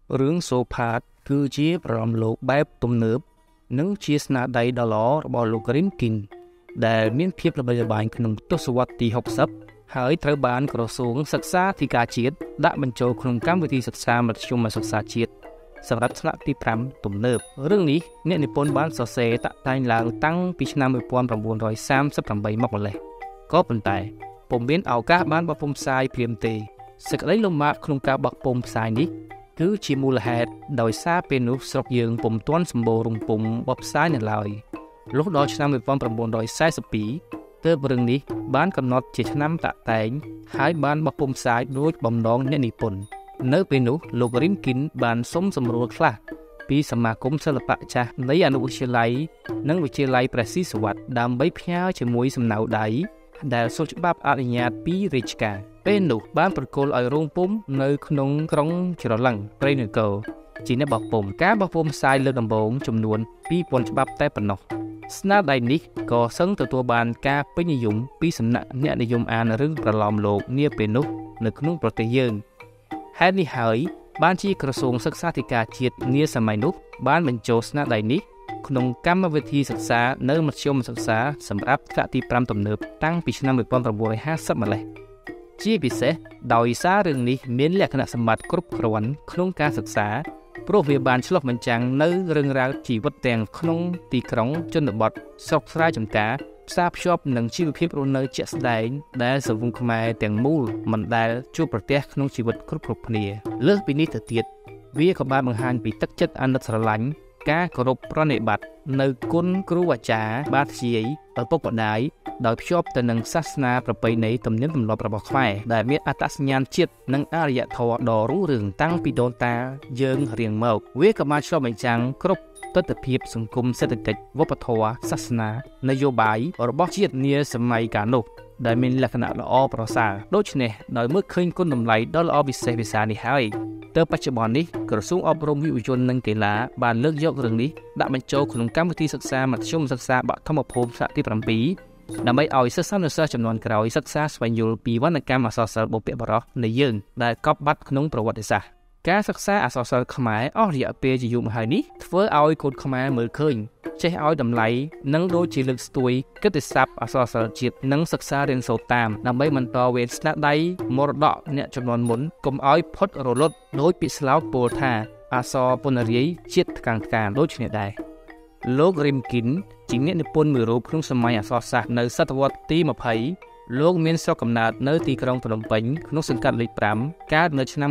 រឿងសូផាតគឺជាប្រឡំលោកបែបទំនើបនិងជាស្នាដៃដ៏ល្អរបស់លោក Rimkin ដែលមានភាពល្បីល្បាញក្នុងទសវត្សរ៍ទី60ហើយត្រូវបានក្រសួងសិក្សាធិការជាតិដាក់បញ្ចូលក្នុងកម្មវិធីសិក្សាមធ្យមសិក្សាជាតិសម្រាប់ថ្នាក់ទី5ទំនើបរឿងនេះអ្នកនិពន្ធបានសរសេរតាក់តែងឡើងតាំងពីឆ្នាំ1938មកម្លេះក៏ប៉ុន្តែពុំមានឱកាសបានបោះពុម្ពផ្សាយព្រាមទេសេចក្តីលំបាកក្នុងការបោះពុម្ពផ្សាយនេះគឺជាមូលហេតុដោយសារពេលនោះស្រុកយើងពុំទាន់សម្បូររំពុម្ពបោះផ្សាយនៅឡើយលុះដល់ឆ្នាំ1942ទើបរឿងនេះបានកំណត់ជាឆ្នាំតាក់តែងហើយបានបោះពុម្ពផ្សាយដោយបំណងអ្នកនិពន្ធនៅពេលនោះលោក Rimkin បានសុំសម្រួលខ្លះពីសមាគមសិល្បៈចាស់នៃអនុវិទ្យាល័យនិងវិទ្យាល័យព្រះស៊ីសុវត្ថិដើម្បីផ្ញើជាមួយសំណៅដៃដែលសុំច្បាប់អនុញ្ញាតពីរាជការពេលនោះបានប្រគល់ឲ្យរោងពុម្ពនៅក្នុងក្រុងច្រឡឹងព្រៃនគរជាអ្នកបោះពុម្ពការបោះពុម្ពផ្សាយលើកដំបូងចំនួន 2000 ច្បាប់តែប៉ុណ្ណោះស្នាដៃនេះក៏សឹងទទួលបានការពេញនិយមពីសំណាក់អ្នកនិយមអានរឿងប្រឡំលោកនាពេលនោះនៅក្នុងប្រទេសយើងហេតុនេះហើយបានជាក្រសួងសិក្សាធិការជាតិនាសម័យនោះបានបញ្ចូលស្នាដៃនេះក្នុងកម្មវិធីសិក្សានៅមធ្យមសិក្សាសម្រាប់ថ្នាក់ទី5ទំនើបតាំងពីឆ្នាំ1950ម្លេះជាពិសេសដោយសាររឿងនេះមានលក្ខណៈសម្បត្តិគ្រប់គ្រាន់ក្នុងការសិក្សាព្រោះវាបានឆ្លុះបញ្ចាំងនៅរឿងរ៉ាវជីវិតទាំងក្នុងទីក្រុងជនបទស្រុកស្រែចម្ការផ្សារភ្ជាប់នឹងជីវភាពរស់នៅជាក់ស្ដែងដែលសង្គមខ្មែរទាំងមូលមិនដែលជួបប្រទះក្នុងជីវិតគ្រប់គ្នាលើសពីនេះទៅទៀតវាក៏បានបង្ហាញពីទឹកចិត្តអាណិតស្រឡាញ់ការគោរពប្រណិប័តនៅគុណគ្រូអាចារ្យបាធ្យាយឪពុកម្ដាយដោយភ្ជាប់ទៅនឹងសាសនាប្រពៃណីទំនៀមទម្លាប់របស់ខ្មែរដែលមានអត្តសញ្ញាណជាតិនិងអរិយធម៌ដ៏រុងរឿងតាំងពីដូនតាយើងរៀងមកវាក៏បានឆ្លុះបញ្ចាំងគ្រប់ទស្សនវិជ្ជាសង្គមសេដ្ឋកិច្ចវប្បធម៌សាសនានយោបាយរបស់ជាតិនាសម័យកាលនោះដែលមានលក្ខណៈល្អប្រសើរដូច្នេះដោយមើលឃើញគុណតម្លៃដ៏ល្អពិសេសវិសាលនេះហើយទៅបច្ចុប្បន្ននេះក្រសួងអប់រំយុវជននិងកីឡាបានលើកយករឿងនេះដាក់បញ្ចូលក្នុងកម្មវិធីសិក្សាមធ្យមសិក្សាបឋមភូមិថ្នាក់ទី7ដើម្បីឲ្យសិស្សានុសិស្សចំនួនក្រោយសិក្សាស្វែងយល់ពីវណ្ណកម្មអក្សរសិល្ប៍បុព្វបុរសនៃយើងដែលកប់បាត់ក្នុងប្រវត្តិសាស្ត្រការសិក្សាអក្សរសិល្ប៍ខ្មែរអស់រយៈពេលជាយូរមកហើយនេះធ្វើឲ្យកូនខ្មែរមើលឃើញចេះឲ្យតម្លៃនិងដូចជាលើកស្ទួយកិត្តិស័ព្ទអក្សរសិល្ប៍ជាតិនិងសិក្សារៀនសូត្រតាមដើម្បីបន្តវេនស្នាដៃមរតកអ្នកជំនាន់មុនកុំឲ្យផុតរលត់ដោយពាក្យស្លោកពោលថាអក្សរពនរាយជាតិថ្កាំងថ្កានដូចនេះដែរលោក Rimkin ជាអ្នកនិពន្ធមួយរូបក្នុងសម័យអក្សរសាស្ត្រនៅសតវត្សរ៍ទី20លោកមានស្រុកកំណើតនៅទីក្រុងភ្នំពេញក្នុងសង្កាត់លេខ5កើតនៅឆ្នាំ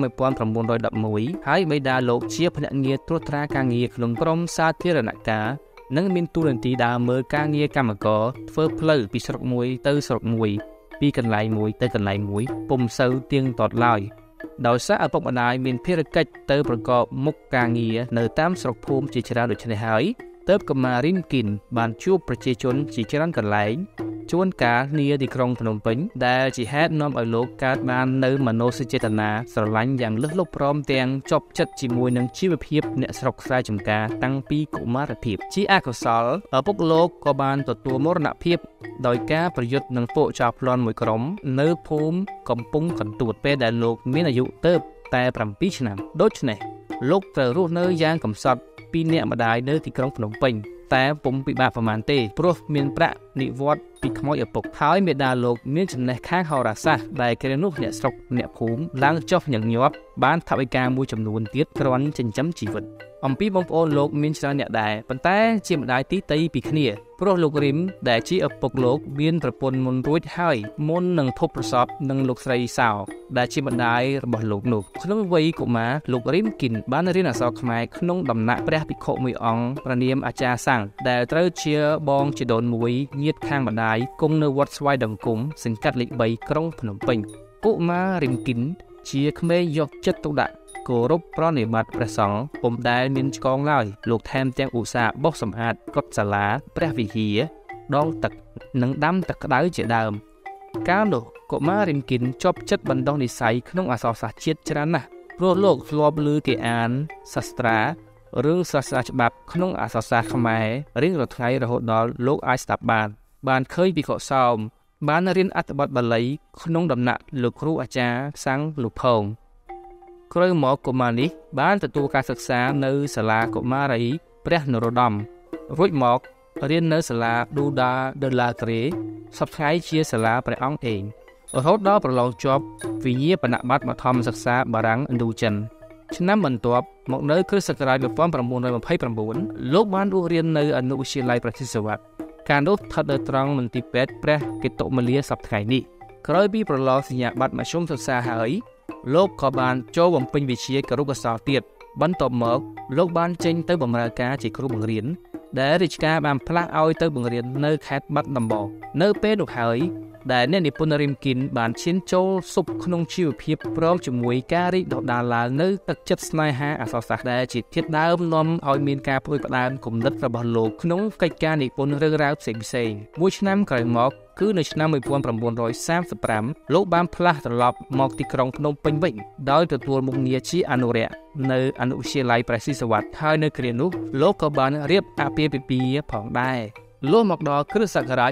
1911ហើយបិតាលោកជាភ្នាក់ងារត្រួតត្រាការងារក្នុងក្រមសាធារណការនិងមានតួនាទីដើរមើលការងារកម្មករធ្វើផ្លូវពីស្រុកមួយទៅស្រុកមួយពីកន្លែងមួយទៅកន្លែងមួយពុំសូវទៀងទាត់ឡើយដោយសារឪពុកម្ដាយមានភារកិច្ចទៅប្រកបមុខការងារនៅតាមស្រុកភូមិជាច្រើនដូច្នេះហើយទើបកុមារ Rimkin បានជួបប្រជាជនជាច្រើនកន្លែងជួនកាលនាទីក្រុងភ្នំពេញដែលជាហេតុនាំឲ្យលោកកើតបាននៅមនោសញ្ចេតនាស្រឡាញ់យ៉ាងលើសលប់ព្រមទាំងជាប់ចិត្តជាមួយនឹងជីវភាពអ្នកស្រុកស្រែចម្ការតាំងពីកុមារភាពជាអកុសលឪពុកលោកក៏បានទទួលមរណភាពដោយការប្រយុទ្ធនឹងពួកចោរប្លន់មួយក្រុមនៅភូមិកំពង់កន្ទួតពេលដែលលោកមានអាយុទើបតែ7ឆ្នាំដូច្នេះលោកត្រូវរស់នៅយ៉ាងកំសត់ពីអ្នកម្ដាយនៅទីក្រុងភ្នំពេញតែពុំពិបាកប្រមាណទេព្រោះមានប្រាក់និវត្តន៍ពីខ្មោចឪពុកហើយមេដាលោកមានចំណេះខាងហោរាសាស្ត្រដែលគ្រានោះអ្នកស្រុកអ្នកភូមិឡើងចុះញឹកញាប់បានថវិកាមួយចំនួនទៀតគ្រាន់ចិញ្ចឹមជីវិតអំពីបងប្អូនលោកមានច្រើនអ្នកដែរប៉ុន្តែជាម្ដាយទីតីពីគ្នាព្រោះលោក Rim ដែលជាឪពុកលោកមានប្រពន្ធមុនរួចហើយមុននឹងធប់ប្រសពនឹងលោកស្រីសោដែលជាម្ដាយរបស់លោកនោះក្នុងវ័យកុមារលោក Rimkin បានរៀនអក្សរខ្មែរក្នុងដំណាក់ព្រះភិក្ខុមួយអង្គព្រះនាមអាចារ្យសាំងដែលត្រូវជាបងជីដូនមួយញាតិខាងម្ដាយគង់នៅវត្តស្វាយដង្គមសង្កាត់លេខ3ក្រុងភ្នំពេញកុមារ Rimkin ជាក្មេងយកចិត្តទុកដាក់គោរពប្រណិប័តព្រះសង្ឃពុំដែលមានឆ្កងឡើយលោកថែមទាំងឧស្សាហ៍បោសសម្អាតកុដិសាលាព្រះវិហារដងទឹកនិងដាំទឹកក្តៅជាដើមកាលនោះកុមារ Rimkin ជាប់ចិត្តបណ្ដុះនិស្ស័យក្នុងអក្សរសាស្ត្រជាតិច្រើនណាស់ព្រោះលោកធ្លាប់ឮគេអានសាស្ត្រារឿងសាស្ត្រាច្បាប់ក្នុងអក្សរសាស្ត្រខ្មែររៀងរាល់ថ្ងៃរហូតដល់លោកអាចស្ដាប់បានឃើញភិក្ខុសោមបានរៀនអត្ថបទបាលីក្នុងដំណាក់លោកគ្រូអាចារ្យសាំងលោកផងក្រោយមកកុមារនេះបានទទួលការសិក្សានៅសាលាកុមារីព្រះនរោត្តមរួចមករៀននៅសាលាឌូដាដឺឡាក្រេសប្តាហ៍ថ្ងៃជាសាលាព្រះអង្គឯងរហូតដល់ប្រឡងជាប់វិញ្ញាបនបត្របឋមសិក្សាបារាំងឥណ្ឌូចិនឆ្នាំបន្ទាប់មកនៅគ្រិស្តសករាជ1929លោកបានរស់រាននៅអនុវិទ្យាល័យប្រសិទ្ធវត្តការនោះស្ថិតនៅត្រង់មន្ទីរពេទ្យព្រះកេតុមាលាសប្តាហ៍ថ្ងៃនេះក្រោយពីប្រឡងសញ្ញាបត្រមធ្យមសិក្សាហើយលោកក៏បានចូលបំពេញវិជ្ជាគរុកោសល្យទៀតបន្ទាប់មកលោកបានចេញទៅបម្រើការជាគ្រូបង្រៀនដែលរាជការបានផ្លាស់ឲ្យទៅបង្រៀននៅខេត្តបាត់ដំបងនៅពេលនោះហើយដែលអ្នកនិពន្ធរីមគីនបានឈានចូលស៊ុបក្នុងជីវភាពព្រមជាមួយការរីកដុះដាលឡើងនៅទឹកចិត្តស្នេហាអក្សរសាស្ត្រដែលជាធាតុដើមនាំឲ្យមានការផ្ដួចផ្ដើមគំនិតរបស់លោកក្នុងកិច្ចការនិពន្ធរឿងរ៉ាវផ្សេងៗមួយឆ្នាំក្រោយមកគឺនៅឆ្នាំ1935លោកបានផ្លាស់ត្រឡប់មកទីក្រុងភ្នំពេញវិញដោយទទួលមុខងារជាអនុរក្សនៅអនុវិទ្យាល័យព្រះសិទ្ធវត្តហើយនៅគ្រានោះលោកក៏បានរៀបអាពាហ៍ពិពាហ៍ផងដែរលុះមកដល់គ្រិស្តសករាជ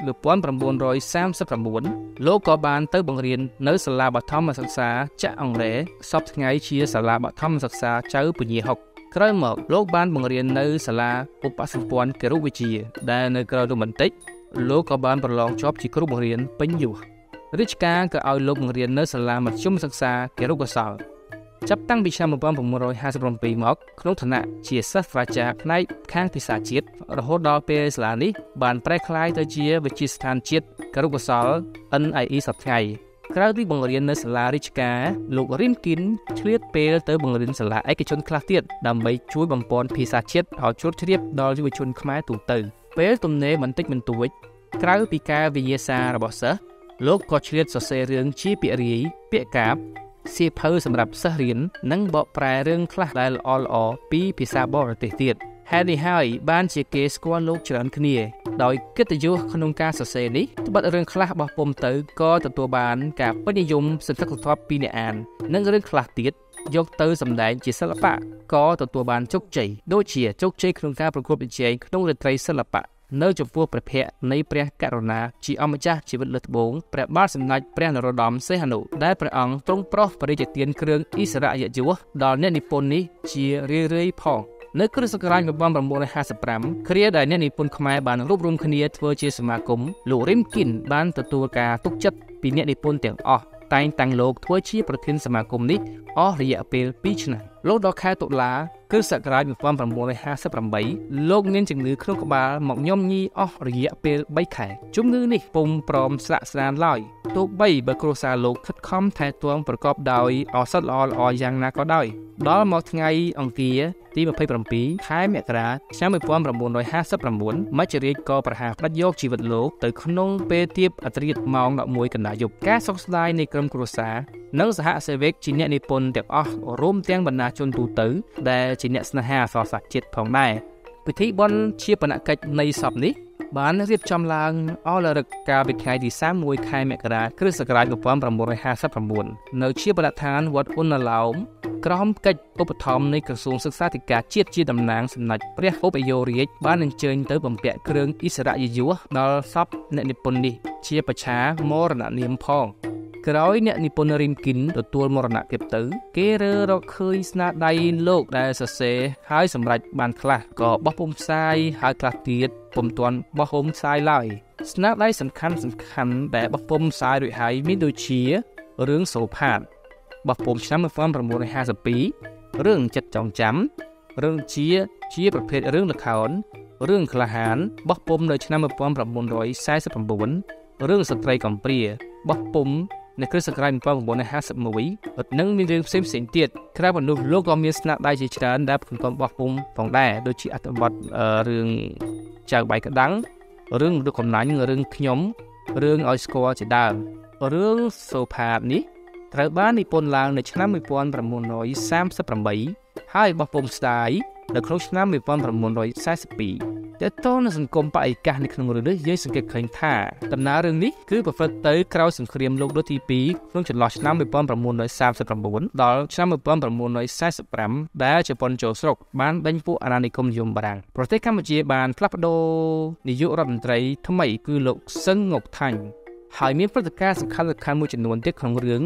1939លោកក៏បានទៅបង្រៀននៅសាលាបឋមសិក្សាចាក់អង្រែសពថ្ងៃជាសាលាបឋមសិក្សាចៅពញាហុកក្រោយមកលោកបានបង្រៀននៅសាលាឧបសម្ព័ន្ធគរុវិទ្យាដែលនៅក្រៅនោះបន្តិចលោកក៏បានប្រឡងជាប់ជាគ្រូបង្រៀនពេញយុវរាជការក៏ឲ្យលោកបង្រៀននៅសាលាមធ្យមសិក្សាគរុកោសល្យចាប់តាំងពីឆ្នាំ1957មកក្នុងឋានៈជាសាស្ត្រាចារ្យផ្នែកខាងភាសាជាតិរហូតដល់ពេលសាលានេះបានប្រែក្លាយទៅជាវិទ្យាស្ថានជាតិគរុកោសល្យ NIE សប្តាហ៍ថ្ងៃក្រៅពីបង្រៀននៅសាលារាជការលោករីមគីនឆ្លៀតពេលទៅបង្រៀនសាលាឯកជនខ្លះទៀតដើម្បីជួយបំពេញភាសាជាតិឲ្យជ្រុតជ្រាបដល់យុវជនខ្មែរទូទៅពេលទំនេរបន្តិចបន្តួចក្រៅពីការវិញ្ញាសារបស់សិស្សលោកក៏ឆ្លៀតសរសេររឿងជាពាក្យរាយពាក្យកាព្យសៀវភៅសម្រាប់សិស្សរៀននិងបកប្រែរឿងខ្លះដែលល្អៗពីភាសាបរទេសទៀតហេតុនេះហើយបានជាគេស្គាល់លោកច្រើនគ្នាដោយកិត្តិយសក្នុងការសរសេរនេះត្បិតរឿងខ្លះបោះពុំទៅក៏ទទួលបានការពេញនិយមសន្ធឹកសន្ធាប់ពីអ្នកអាននិងរឿងខ្លះទៀតយកទៅសម្ដែងជាសិល្បៈក៏ទទួលបានជោគជ័យដូចជាជោគជ័យក្នុងការប្រកួតប្រជែងក្នុងរាត្រីសិល្បៈនៅចំពោះព្រះភ័ក្ត្រនៃព្រះករុណាជាអម្ចាស់ជីវិតលើត្បូងព្រះបាទសម្ដេចព្រះនរោត្តមសីហនុដែលព្រះអង្គទ្រង់ប្រោសបរិយាទានគ្រឿងឥស្សរិយយសដល់អ្នកនិពន្ធនេះជារឿយៗផងនៅគ្រិស្តសករាជ1955គ្រាដែលអ្នកនិពន្ធខ្មែរបានរួបរวมគ្នាធ្វើជាសមាគមលោករីមគីនបានទទួលការទុកចិត្តពីអ្នកនិពន្ធទាំងអស់តែងតាំងលោកធ្វើជាប្រធានសមាគមនេះអស់រយៈពេល2ឆ្នាំលោកដល់ខែតុលាគ្រិស្តសករាជ1958លោកមានជំងឺគ្រុនក្បាលមកញោមញីអស់រយៈពេល3ខែជំងឺនេះពុំព្រមស្រាក់ស្រានឡើយទោះបីបើគ្រួសារលោកខិតខំថែទាំប្រកបដោយឱសថល្អៗយ៉ាងណាក៏ដោយដល់មកថ្ងៃអង្គារទី27ខែមករាឆ្នាំ1959មច្ចរាជក៏ប្រហារផ្តាច់យកជីវិតលោកទៅក្នុងពេលទៀបអធ្រាត្រម៉ោង 11 កន្លះយប់ការសោកស្ដាយនៃក្រុមគ្រួសារនិងសហសេវិកជាអ្នកនិពន្ធទាំងអស់រួមទាំងបណ្ដាជនទូទៅដែលជាអ្នកស្នេហាអក្សរសាស្ត្រជាតិផងដែរពិធីបុណ្យជាបណកិច្ចនៃសពនេះបានរៀបចំឡើងអស់រឹកកាលពីថ្ងៃទី31ខែមករាគ្រិស្តសករាជ1959នៅជាបដដ្ឋានវត្តអ៊ុនណាឡោមក្រោមកិច្ចឧបត្ថម្ភនៃក្រសួងសិក្សាធិការជាតិជាតំណាងសម្ដេចព្រះឧបយោរាជបានអញ្ជើញទៅបំពាក់គ្រឿងឥស្សរិយយសដល់សពអ្នកនិពន្ធនេះជាបច្ឆាមរណនាមផងក្រោយអ្នកនិពន្ធរីមគីនទទួលមរណភាពទៅគេរើរកឃើញស្នាដៃលោកដែលសរសេរហើយសម្រេចបានខ្លះក៏បោះពុម្ពផ្សាយហើយខ្លះទៀតពុំទាន់បោះពុម្ពផ្សាយឡើយស្នាដៃសំខាន់ដែលបោះពុម្ពផ្សាយរួចហើយមានដូចជារឿងសូផាតបោះពុម្ពឆ្នាំ1952រឿងចិត្តចងចាំរឿងជាប្រភេទរឿងល្ខោនរឿងក្លាហានបោះពុម្ពនៅឆ្នាំ1949រឿងស្ត្រីកំព្រាបោះពុម្ពនៅគ្រិស្តសករាជ1951និងមានរឿងផ្សេងៗទៀតក្រៅពីនោះលោកក៏មានស្នាដៃជាច្រើនដែលកំពុងបោះពុម្ពផងដែរដូចជាអត្ថបទរឿងចៅបាយក្តាំងរឿងលោកកំណាញ់រឿងខ្ញុំរឿងឲ្យស្គាល់ជាដើមរឿងសូផាតនេះត្រូវបាននិពន្ធឡើងនៅឆ្នាំ1938ហើយបោះពុម្ពស្ដាយនៅក្នុងឆ្នាំ1942តើតើនៅសង្គមបរិយាកាសនៅក្នុងរឿងនេះយើងសង្កេតឃើញថាដំណើររឿងនេះគឺប្រព្រឹត្តទៅក្រោយសង្គ្រាមលោកលើកទី2ក្នុងចន្លោះឆ្នាំ1939ដល់ឆ្នាំ1945ដែលជប៉ុនចូលស្រុកបានដេញពួកអាណានិគមនិយមបារាំងប្រទេសកម្ពុជាបានផ្លាស់ប្ដូរនាយករដ្ឋមន្ត្រីថ្មីគឺលោកសឹងងុកថាញ់ហើយមានព្រឹត្តិការណ៍សំខាន់មួយចំនួនទៀតក្នុងរឿង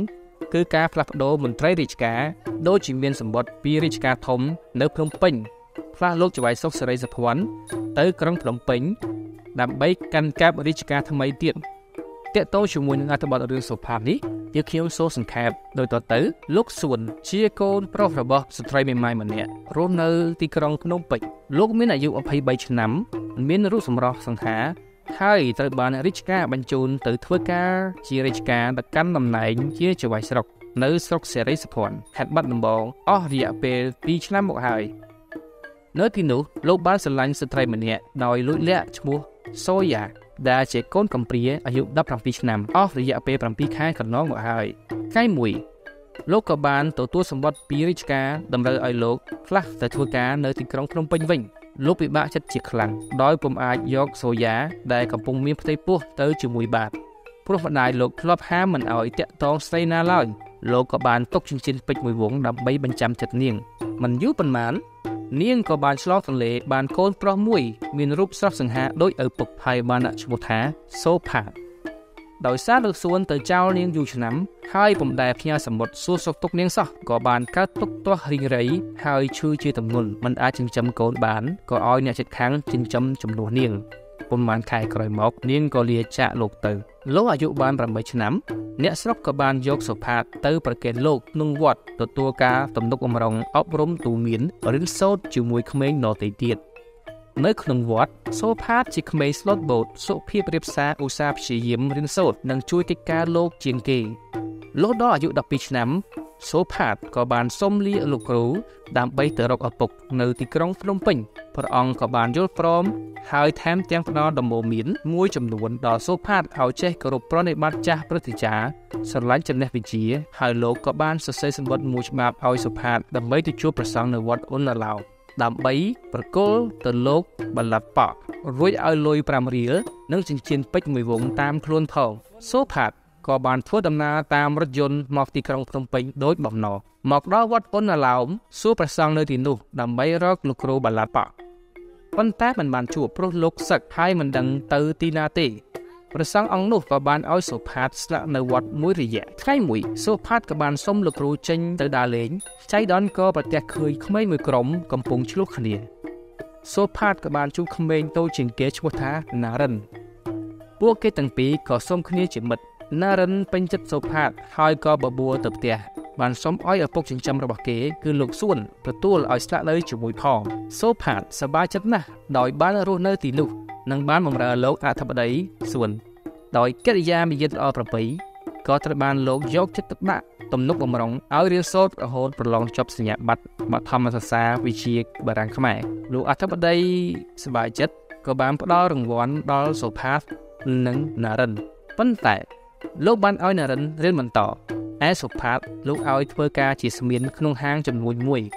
គឺការផ្លាស់ប្ដូរមន្ត្រីរាជការដូចជាមានសម្បត្តិពីរាជការធំនៅភ្នំពេញផ្លាស់លោកចៅហ្វាយសុខសេរីសុភ័ណ្ឌទៅក្រុងភ្នំពេញដើម្បីកាន់កាប់រាជការថ្មីទៀតតាក់ទងជាមួយនឹងអត្ថបទរឿងសុផាតនេះយើងខ្ញុំសូមសង្ខេបដោយតទៅលោកសួនជាកូនប្រុសរបស់ស្ត្រីមេម៉ាយម្នាក់រស់នៅទីក្រុងភ្នំពេញលោកមានអាយុ23ឆ្នាំមានរូបសម្រស់សង្ហាហើយត្រូវបានរាជការបញ្ជូនទៅធ្វើការជារាជការទៅកាន់តំណែងជាចៅហ្វាយស្រុកនៅស្រុកសេរីសុភ័ណ្ឌខេត្តបាត់ដំបងអស់រយៈពេល2ឆ្នាំមកហើយនៅទីនោះលោកបានស្រឡាញ់ស្ត្រីម្នាក់ដោយលួចលាក់ឈ្មោះសូយ៉ាដែលជាកូនកំព្រាអាយុ17ឆ្នាំអស់រយៈពេល7ខែកន្លងមកហើយថ្ងៃមួយលោកក៏បានទទួលសម្បត្តិពីរាជការតម្រូវឲ្យលោកផ្លាស់ទៅធ្វើការនៅទីក្រុងភ្នំពេញវិញលោកពិបាកចិត្តជាខ្លាំងដោយពុំអាចយកសូយ៉ាដែលកំពុងមានផ្ទៃពោះទៅជាមួយបាទព្រោះម្ដាយលោកធ្លាប់ហាមមិនឲ្យតាក់ទងស្រីណាឡើយលោកក៏បានទុកចិញ្ចៀនពេជ្រមួយវងដើម្បីបញ្ចាំចិត្តនាងមិនយូរប៉ុន្មាននាងក៏បានឆ្លងទន្លេបានកូនប្រុសមួយមានរូបស្រស់សង្ហាដូចឪពុកហើយបានដាក់ឈ្មោះថាសូផាតដោយសារលោកសួនទៅចោលនាងយូរឆ្នាំហើយពុំដែលផ្ញើសម្បត្តិសួរសុខទុក្ខនាងសោះក៏បានកើតទុក្ខទាស់រីងរៃហើយឈឺជាទម្ងន់មិនអាចចិញ្ចឹមកូនបានក៏ឲ្យអ្នកជិតខាងចិញ្ចឹមជំនួសនាងប៉ុន្មានខែក្រោយមកនាងក៏លាចាកលោកទៅលោកអាយុបាន8ឆ្នាំអ្នកស្រុកក៏បានយកសុផាតទៅប្រគេនលោកក្នុងវត្តទទួលការទំនុកបម្រុងអប់រំទូមានរៀនសូត្រជាមួយក្មេងដទៃទៀតនៅក្នុងវត្តសូផាតជាក្មេងស្លូតបូតសុភាពរៀបសារឧស្សាហ៍ព្យាយាមរៀនសូត្រនិងជួយកិច្ចការលោកជាងគេលោកដល់អាយុ12ឆ្នាំសូផាតក៏បានសុំលាលោកគ្រូដើម្បីទៅរកឪពុកនៅទីក្រុងភ្នំពេញព្រះអង្គក៏បានយល់ព្រមហើយថែមទាំងផ្ដល់ដំបូន្មានមួយចំនួនដល់សូផាតឲ្យចេះគោរពប្រណិប័តចាស់ព្រឹទ្ធាចារ្យស្រឡាញ់ចំណេះវិជ្ជាហើយលោកក៏បានសរសេរសម្បត្តិមួយច្បាប់ឲ្យសូផាតដើម្បីទៅជួបព្រះសង្ឃនៅវត្តអ៊ុនឡាឡោដើម្បីប្រគល់ទៅលោកបល្ល័តប៉ករួចឲ្យលុយ5រៀលនិងចិញ្ចៀនពេជ្រមួយវងតាមខ្លួនផងសូផាតក៏បានធ្វើដំណើរតាមរថយន្តមកទីក្រុងភ្នំពេញដោយបំណងមកដល់វត្តអ៊ុនឡាឡោមសួរព្រះសង្ឃនៅទីនោះដើម្បីរកលោកគ្រូបល្ល័តប៉កប៉ុន្តែមិនបានជួបព្រោះលោកសឹកហើយមិនដឹងទៅទីណាទេព្រះសង្ឃអង្គនោះក៏បានឲ្យសូផាតស្នាក់នៅវត្តមួយរយៈថ្ងៃមួយសូផាតក៏បានសុំលោកគ្រូចេញទៅដើរលេងចៃដន្យក៏ប្រទះឃើញក្មេងមួយក្រុមកំពុងឆ្លោះគ្នាសូផាតក៏បានជួបក្មេងតូចជាងគេឈ្មោះថាណារិនពួកគេទាំងពីរក៏សុំគ្នាជាមិត្តណារិនពេញចិត្តសូផាតហើយក៏បបួលទៅផ្ទះបានសុំឲ្យឪពុកចិញ្ចឹមរបស់គេគឺលោកសួនទទួលឲ្យស្នាក់នៅជាមួយផងសូផាតសប្បាយចិត្តណាស់ដោយបានរស់នៅទីនោះនិងបានបម្រើលោកអធិបតីសួនដោយកិរិយាមាយាទល្អប្រពៃក៏ត្រូវបានលោកយកចិត្តទុកដាក់ទំនុកបម្រុងឲ្យរៀនសូត្ររហូតប្រឡងចប់សញ្ញាបត្របឋមសិក្សាវិជ្ជាបារាំងខ្មែរលោកអធិបតីសប្បាយចិត្តក៏បានផ្ដល់រង្វាន់ដល់សូផាតនិងណារិនប៉ុន្តែលោកបានឲ្យណារិនរៀនបន្តឯសូផាតលោកឲ្យធ្វើការជាស្មៀនក្នុងហាងចំនួន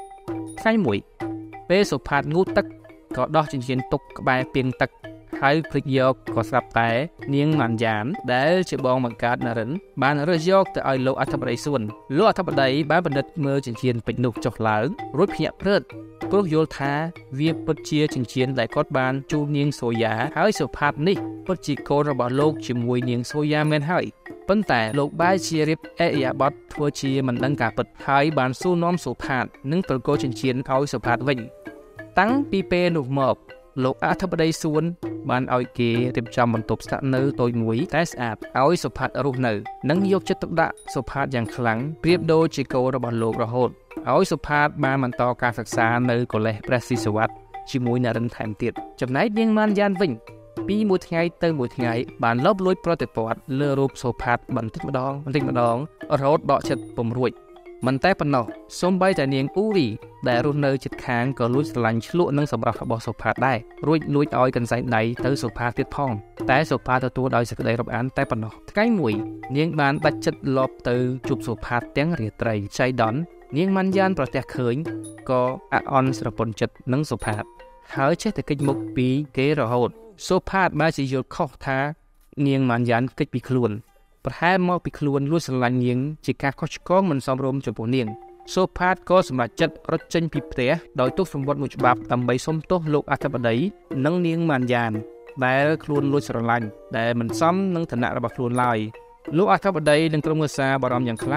1ថ្ងៃមួយពេលសូផាតងូតទឹកក៏ដោះចិញ្ចៀនទុកក្បែរពាងទឹកហើយភ្លេចយកក៏ស្រាប់តែនាងម៉ាន់យ៉ានដែលជាបងបង្កើតណារិនបានរើសយកទៅឲ្យលោកអធិបតីសួនលោកអធិបតីបានពិនិត្យមើលចិញ្ចៀនពេជ្រនោះចុះឡើងរួចភ្ញាក់ព្រឹត្តព្រោះយល់ថាវាពិតជាចិញ្ចៀនដែលគាត់បានជូននាងសូយ៉ាហើយសូផាតនេះពិតជាកូនរបស់លោកជាមួយនាងសូយ៉ាមែនហើយប៉ុន្តែលោកបែរជារៀបអេយ៉ាបតធ្វើជាមិនដឹងការពិតហើយបានសួរនាំសូផាតនិងប្រគល់ចិញ្ចៀនឲ្យសូផាតវិញតាំងពីពេលនោះមកលោកអធិបតីសួនបានឲ្យគេរៀបចំបន្ទប់ស្នាក់នៅតូចមួយតែស្អាតឲ្យសូផាតរស់នៅនិងយកចិត្តទុកដាក់សូផាតយ៉ាងខ្លាំងប្រៀបដូចជាកូនរបស់លោករហូតឲ្យសូផាតបានបន្តការសិក្សានៅកូលេសព្រះស៊ីសុវត្ថិជាមួយណារិនថែមទៀតចំណែកនាងម៉ាន់យ៉ានវិញពីមួយថ្ងៃទៅមួយថ្ងៃបានលបលួចប្រតិព័ទ្ធលើរូបសូផាតបន្តិចម្ដងរហូតដកចិត្តពុំរួចមិនតែប៉ុណ្ណោះសូម្បីតែនាងអ៊ូរីដែលរស់នៅជិតខាងក៏លួចស្រឡាញ់ឆ្លក់នឹងសម្រស់របស់សូផាតដែររួចលួចឲ្យកន្សែងដៃទៅសូផាតទៀតផងតែសូផាតទទួលដោយសេចក្តីរាប់អានតែប៉ុណ្ណោះថ្ងៃមួយនាងបានដាច់ចិត្តលបទៅជួបសូផាតទាំងរាត្រីចៃដន្យនាងម៉ាន់យ៉ានប្រទះឃើញក៏អាក់អន់ស្រពន់ចិត្តនឹងសូផាតហើយចេះតែគេចមុខពីគេរហូតសូផាតបានជាយល់ខុសថានាងម៉ាន់យ៉ានគេចពីខ្លួនប្រហែលមកពីខ្លួនលួចស្រឡាញ់នាងជាការខុសឆ្គងមិនសមរម្យចំពោះនាងសូផាតក៏សម្រេចចិត្តរត់ចេញពីផ្ទះដោយទុកសម្បត្តិមួយច្បាប់ដើម្បីសុំទោសលោកអធិបតីនិងនាងម៉ាន់យ៉ានដែលខ្លួនលួចស្រឡាញ់ដែលមិនសមនឹងឋានៈរបស់ខ្លួនឡើយលោកអធិបតីនិងក្រុមគ្រួសារបារម្ភយ៉ាងខ្លាំង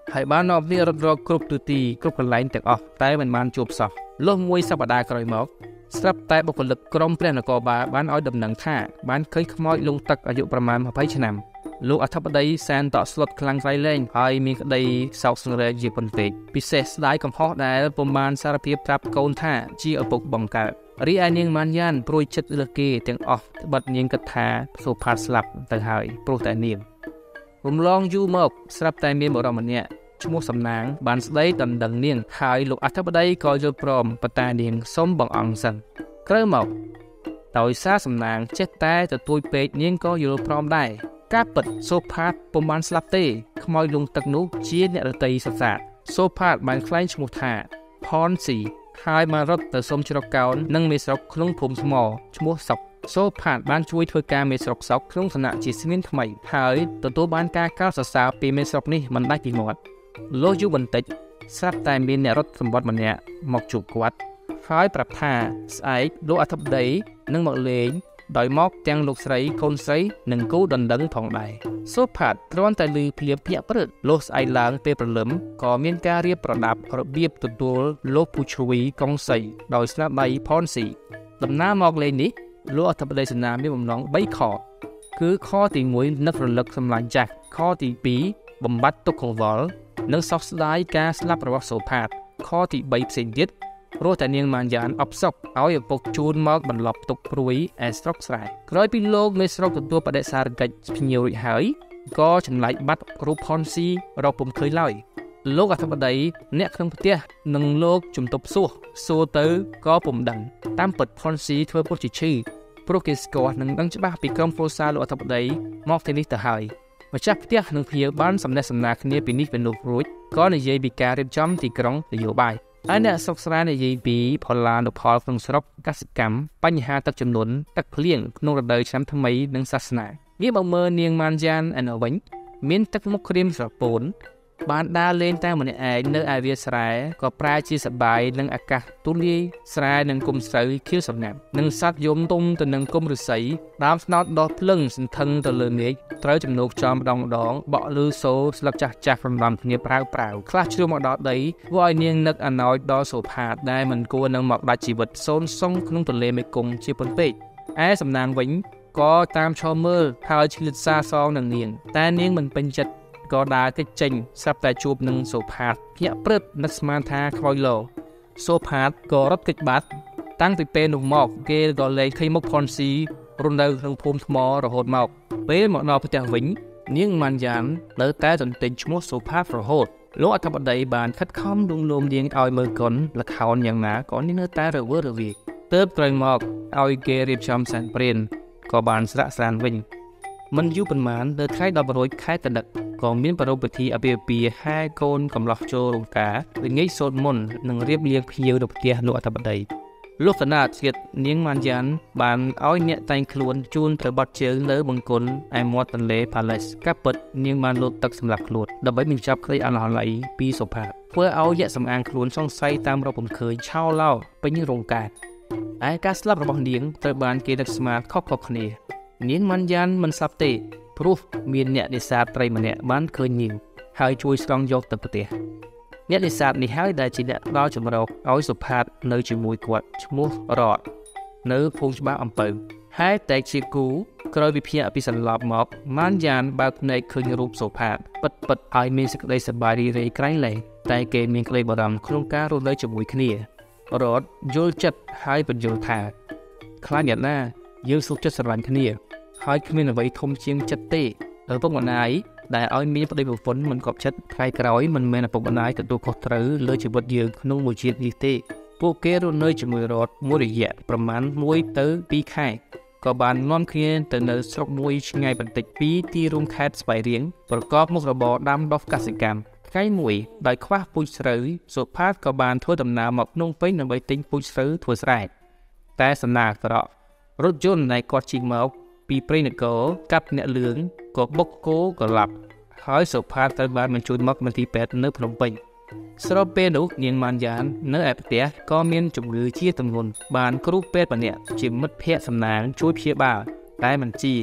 ហើយបានអបនេះរត់រកគ្រប់ទិទីគ្រប់កន្លែងទាំងអស់តែមិនបានជួបសោះលុះមួយសប្តាហ៍ក្រោយមកស្រាប់តែបុគ្គលិកក្រុមព្រះនគរបាលបានឲ្យដំណឹងថាបានឃើញខ្មោចលងទឹកអាយុប្រមាណ20ឆ្នាំលោកអធិបតីសែនតក់ស្លុតខ្លាំងក្រៃលែងហើយមានក្តីសោកសង្រេងជាពន្ពេកពិសេសស្ដាយកំហុសដែលពុំបានសារភាពប្រាប់កូនថាជាឪពុកបង្កើតរីឯនាងម៉ានយ៉ានព្រួយចិត្តលើគេទាំងអស់ត្បិតនាងគិតថាសូផាតស្លាប់ទៅហើយព្រោះតែនាងរំលងយូរមកស្រាប់តែមានបុរសម្នាក់ឈ្មោះសំណាងបានស្ដីដណ្ដឹងនាងហើយលោកអធិបតីក៏យល់ព្រមប៉ុន្តែនាងសុំបងអង្គសិនក្រោយមកដោយសារសំណាងចេះតែទទួលពេកនាងក៏យល់ព្រមដែរការពិតសូផាតពុំបានស្លាប់ទេខ្មោចលងទឹកនោះជាអ្នករតីសសាសូផាតបានខ្លែងឈ្មោះថាផនស៊ីហើយបានរត់ទៅសុំជ្រកកោននិងមេស្រុកក្នុងភូមិថ្មឈ្មោះសុកសូផាតបានជួយធ្វើការមេស្រុកសុកក្នុងឋានៈជាស្មៀនថ្មីហើយទទួលបានការកោតសរសើរពីមេស្រុកនេះមិនដាច់ពីមាត់លុះយូរបន្តិចស្រាប់តែមានអ្នករត់សម្បត្តិម្នាក់មកជួបគាត់ហើយប្រាប់ថាស្អែកលោកអធិបតីនឹងមកលេងដោយមកទាំងលោកស្រីកូនស្រីនិងគូដណ្ដឹងផងដែរសូផាតគ្រាន់តែឮភ្លាមភ្ញាក់ព្រឹកលុះស្អែកឡើងពេលព្រលឹមក៏មានការរៀបប្រដាប់របៀបទទួលលោកពូជ្វីកុងសីដោយស្នាដៃផនស៊ីដំណើរមកលេងនេះលោកអធិបតីសេនាមានបំណង3ខគឺខទី1នឹករលឹកសម្លាញ់ចាស់ខទី2បំបត្តិទុក្ខកង្វល់និងសោកស្ដាយការស្លាប់របស់សូផាតខទី3ផ្សេងទៀតព្រោះតែនាងម៉ានយ៉ានអបសក់ឲ្យឪពុកជូនមកបន្លប់ទុកព្រួយឯស្រុកស្រែក្រោយពីលោកមេស្រុកទទួលបដិសារកិច្ចភ្ញៀវរួចហើយក៏ចម្លែកបាត់រូបផនស៊ីរកពុំឃើញឡើយលោកអធិបតីអ្នកក្នុងផ្ទះនិងលោកជំទប់សួរទៅក៏ពុំដឹងតាមពិតផនស៊ីធ្វើពុតជាឈឺព្រោះគេស្គាល់និងដឹងច្បាស់ពីក្រុមគ្រួសារលោកអធិបតីមកទីនេះទៅហើយម្ចាស់ផ្ទះនិងភ្ញៀវបានសំណេះសំណាលគ្នាពីនេះពីនោះរួចក៏និយាយពីការរៀបចំទីក្រុងនយោបាយហើយអ្នកស្រុកស្រែនិយាយពីផល្លានុផលក្នុងស្រុកកសិកម្មបញ្ហាទឹកជំនន់ទឹកភ្លៀងក្នុងរដូវឆ្នាំថ្មីនិងសាសនាងាកមកមើលនាងម៉ានយ៉ានឯនោះវិញមានទឹកមុខក្រៀមស្រពោនបានដើរលេងតែម្នាក់ឯងនៅឯវាលស្រែក៏ប្រែជាសប្បាយនឹងអាកាសទូលាយស្រែនិងគុំស្រូវខៀវសំណាប់និងសត្វយំទុំទៅនឹងគុំឫស្សីដើមស្នោតដោះភ្លឹងសន្ធឹងទៅលើមេឃត្រូវចំនួនចំម្ដងបក់លឺសូរស្លឹកចាស់ចាស់រំដំគ្នាប្រៅខ្លះជ្រុះមកដល់ដីធ្វើឲ្យនាងនឹកអណោចដល់សូផាតដែលមិនគួរនឹងមកដាច់ជីវិតសូនសុងក្នុងទន្លេមេគង្គជាប៉ុនពេកឯសំណាងវិញក៏តាមឈរមើលហើយឆ្លៀតសារសងនឹងនាងតែនាងមិនពេញចិត្តក៏ដើរគេចចេញស្រាប់តែជួបនឹងសូផាតភ្ញាក់ព្រឹបនឹកស្មានថាខ្វោយលោសូផាតក៏រត់គេចបាត់តាំងពីពេលនោះមកគេក៏លែងឃើញមុខផនស៊ីរស់នៅក្នុងភូមិថ្មរហូតមកពេលមកដល់ផ្ទះវិញនាងម៉ាន់យ៉ាននៅតែទន្ទិញឈ្មោះសូផាតរហូតលោកអធិបតីបានខិតខំលួងលោមនាងឲ្យមើលកុនលខោនយ៉ាងណាក៏នាងនៅតែរវើរវាយទើបក្រោយមកឲ្យគេរៀបចំសែនព្រានក៏បានស្រាក់ស្រានវិញមិនយូរប៉ុន្មាននៅថ្ងៃ11ខែកដឹកក៏មានប្រពៃពិធីអាពាហ៍ពិពាហ៍ហែកូនកំឡោះចូលរោងការល្ងាចសូត្រមន្តនិងរៀបលៀងភ្ញៀវនៅផ្ទះលោកអធិបតីលោកកណាតជាតិនាងម៉ានយ៉ានបានឲ្យអ្នកតែងខ្លួនជូនទៅបាត់ជើងលើបង្គន់ឯមាត់ទន្លេផាឡេសកាពិតនាងបានលោតទឹកសម្រាប់ខ្លួនដើម្បីបញ្ចប់ក្តីអឡោះឡៃពីសូផាតធ្វើឲ្យយៈសំអាងខ្លួនសង្ស័យតាមរកពុំឃើញឆោឡោពេញរោងការឯការស្លាប់របស់នាងត្រូវបានគេនឹកស្មានខុសៗគ្នានាងម៉ាន់យ៉ានមិនស្លាប់ទេព្រោះមានអ្នកនេសាទត្រីម្នាក់បានឃើញនាងហើយជួយស្រង់យកទៅផ្ទះអ្នកនេសាទនេះហើយដែលជាអ្នកផ្ដល់ចម្រោកឲ្យសុផាតនៅជាមួយគាត់ឈ្មោះរតនៅភូមិច្បារអំពៅហើយតែជាគូក្រោយវិភាគពីសន្លប់មកម៉ាន់យ៉ានបើកភ្នែកឃើញរូបសុផាតពិតឲ្យមានសេចក្តីសប្បាយរីករាយក្រៃលែងតែគេមានក្តីបារម្ភក្នុងការរស់នៅជាមួយគ្នារតយល់ចិត្តហើយបញ្យល់ថាខ្លាចអ្នកណាយើងសុខចិត្តស្រឡាញ់គ្នាហើយគ្មានអ្វីធំជាងចិត្តទេឪពុកម្ដាយដែលឲ្យមានប្តីប្រពន្ធមិនគប់ចិត្តថ្ងៃក្រោយមិនមែនឪពុកម្ដាយទទួលខុសត្រូវលើជីវិតយើងក្នុងមួយជាតិនេះទេពួកគេរស់នៅជាមួយរតមួយរយៈប្រមាណ1ទៅ2ខែក៏បាននាំគ្នាទៅនៅស្រុកមួយឆ្ងាយបន្តិចពីទីរួមខេត្តស្វាយរៀងប្រកបមុខរបរដាំដុះកសិកម្មថ្ងៃមួយដោយខ្វះពូជស្រូវសុផាតក៏បានធ្វើដំណើរមកភ្នំពេញដើម្បីទិញពូជស្រូវធ្វើស្រែតែសំណាងអាក្រក់រថយន្តដែលគាត់ជិះមកពីព្រៃនគរកាប់អ្នកលឿងក៏បុកគោក៏ឡាប់ហើយសុផាតត្រូវបានបញ្ជូនមកមន្ទីរពេទ្យនៅភ្នំពេញស្របពេលនោះនាងម៉ាន់យ៉ាននៅឯផ្ទះក៏មានជំងឺជាទម្ងន់បានគ្រូពេទ្យម្នាក់ជាមិត្តភក្តិសំណាងជួយព្យាបាលតែមិនជី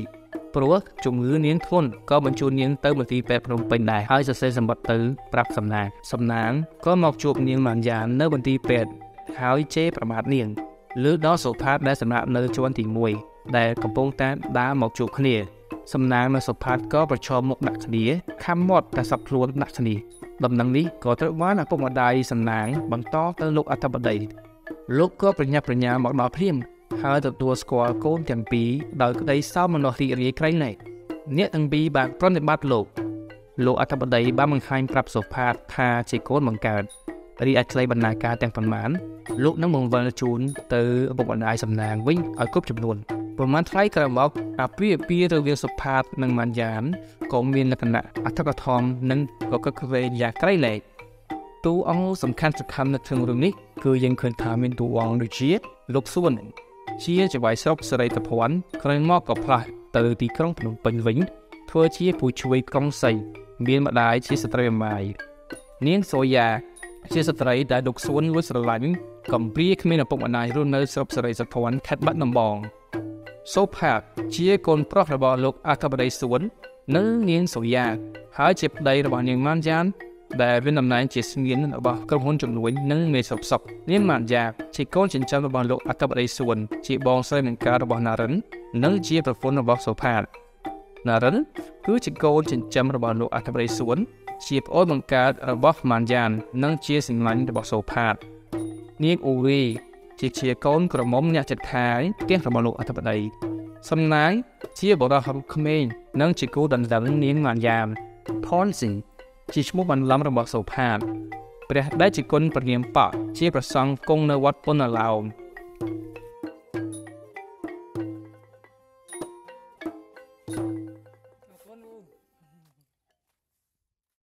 ព្រោះជំងឺនាងធ្ងន់ក៏បញ្ជូននាងទៅមន្ទីរពេទ្យភ្នំពេញដែរហើយសរសេរសម្បត្តិទៅប្រាប់សំណាងក៏មកជួបនាងម៉ាន់យ៉ាននៅមន្ទីរពេទ្យហើយជេរប្រមាថនាងលើដល់សុផាតដែលសម្រាប់នៅជាន់ទី1ដែលកំពុងតែដើរមកជួបគ្នាសំណាងនិងសុផាតក៏ប្រឈមមុខដាក់គ្នាខំមាត់តែសັບខ្លួនដាក់គ្នាដំណឹងនេះក៏ត្រូវបានឪពុកម្ដាយសំណាងបន្តទៅលោកអធិបតីលោកក៏ប្រញាប់ប្រញាល់មកដល់ភ្លាមហើយទទួលស្គាល់កូនទាំងពីរដោយក្តីសោមនស្សរីករាយក្រៃលែងអ្នកទាំងពីរបានប្រណិប័តលោកអធិបតីបានបង្ហាញប្រាប់សុផាតថាជាកូនបង្កើតរីឯខ្លីបណ្ណាការទាំងប៉ុន្មានលោកនឹងបង្វិលជូនទៅឪពុកម្ដាយសំណាងវិញឲ្យគ្រប់ចំនួនប្រមាណថ្ងៃក្រោយមកអាពាហ៍ពិពាហ៍រវាងសុផាតនិងម៉ាន់យ៉ានក៏មានលក្ខណៈអធិកអធមនិងក៏កឹកក្វេងយ៉ាងក្រៃលែងតួអង្គសំខាន់នៅក្នុងរឿងនេះគឺយើងឃើញថាមានតួអង្គដូចជាលោកសួនជាចៅហ្វាយស្រុកសេរីតភ័ណ្ឌក្រោយមកក៏ផ្លាស់ទៅទីក្រុងភ្នំពេញវិញធ្វើជាผู้ជួយក្រុងសីមានម្ដាយជាស្ត្រីអមាយនាងសូយ៉ាជាស្ត្រីដែលលោកសួនលួចស្រឡាញ់កំព្រាគ្មានឪពុកម្ដាយរស់នៅស្រុកសេរីសុភ័ណ្ឌខេត្តបាត់ដំបងសូផាតជាកូនប្រុសរបស់លោកអធិបតីសួននិងនាងសូយ៉ាហើយជាប្តីរបស់នាងម៉ាន់យ៉ានដែលមានតំណែងជាស្ងៀនរបស់ក្រុមហ៊ុនជំនួយនិងមេស្រុកសុកនាងម៉ាន់យ៉ាជាកូនចិញ្ចឹមរបស់លោកអធិបតីសួនជាបងស្រីនឹងការរបស់ណារិននិងជាប្រពន្ធរបស់សូផាតណារិនគឺជាកូនចិញ្ចឹមរបស់លោកអធិបតីសួនជាប្អូនបង្កើតរបស់ម៉ាន់យ៉ាននិងជាសិង្ហឡាញ់របស់សូផាតនាងអ៊ូរីជាកូនក្រមុំអ្នកចិត្តខាយផ្ទះរបស់លោកអធិបតីសំណាងជាបុរសរូបក្មេងនិងជាគូដណ្ដឹងនាងម៉ាន់យ៉ានផនស៊ីងជាឈ្មោះបន្លំរបស់សូផាតព្រះដែលជាគុណព្រះនាមប៉ជាប្រសង់គង់នៅវត្តពុនឡោម